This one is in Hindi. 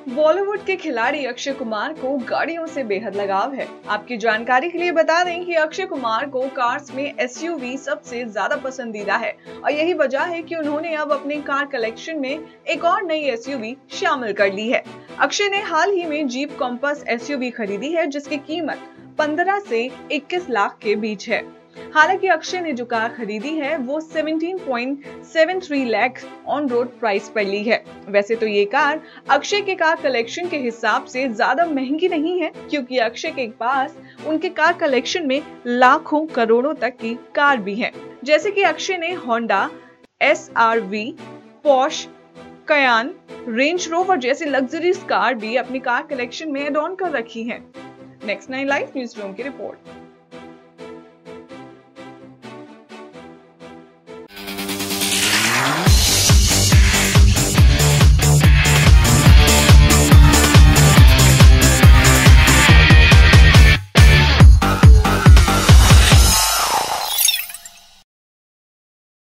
बॉलीवुड के खिलाड़ी अक्षय कुमार को गाड़ियों से बेहद लगाव है। आपकी जानकारी के लिए बता दें कि अक्षय कुमार को कार्स में एसयूवी सबसे ज्यादा पसंदीदा है और यही वजह है कि उन्होंने अब अपने कार कलेक्शन में एक और नई एसयूवी शामिल कर ली है। अक्षय ने हाल ही में जीप कॉम्पस एसयूवी खरीदी है, जिसकी कीमत 15 से 21 लाख के बीच है। हालांकि अक्षय ने जो कार खरीदी है वो 17.73 लाख ऑन रोड प्राइस पर ली है। वैसे तो ये कार अक्षय के कार कलेक्शन के हिसाब से ज्यादा महंगी नहीं है, क्योंकि अक्षय के पास उनके कार कलेक्शन में लाखों करोड़ों तक की कार भी है। जैसे कि अक्षय ने Honda SRV, Porsche Cayenne, range rover जैसी लग्जरीज कार भी अपनी कार कलेक्शन में एड ऑन कर रखी है। नेक्स्ट 9 लाइव न्यूज रूम की रिपोर्ट।